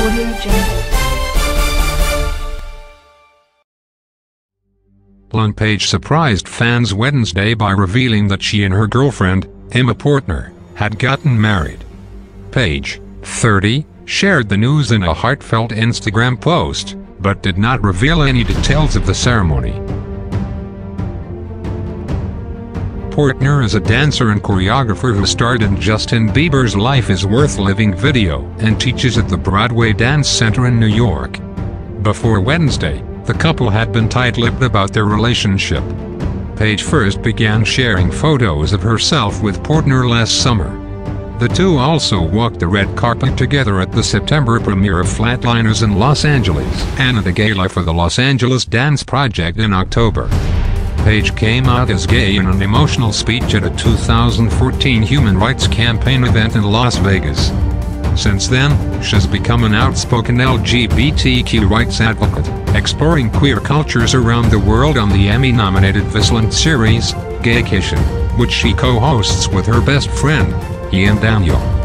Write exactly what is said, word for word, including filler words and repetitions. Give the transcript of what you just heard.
Audio Jungle. Page surprised fans Wednesday by revealing that she and her girlfriend, Emma Portner, had gotten married. Page, thirty, shared the news in a heartfelt Instagram post, but did not reveal any details of the ceremony. Portner is a dancer and choreographer who starred in Justin Bieber's Life is Worth Living video and teaches at the Broadway Dance Center in New York. Before Wednesday, the couple had been tight-lipped about their relationship. Page first began sharing photos of herself with Portner last summer. The two also walked the red carpet together at the September premiere of Flatliners in Los Angeles and at a gala for the Los Angeles Dance Project in October. Page came out as gay in an emotional speech at a two thousand fourteen Human Rights Campaign event in Las Vegas. Since then, she's become an outspoken L G B T Q rights advocate, exploring queer cultures around the world on the Emmy-nominated Vislint series, Gaycation, which she co-hosts with her best friend, Ian Daniel.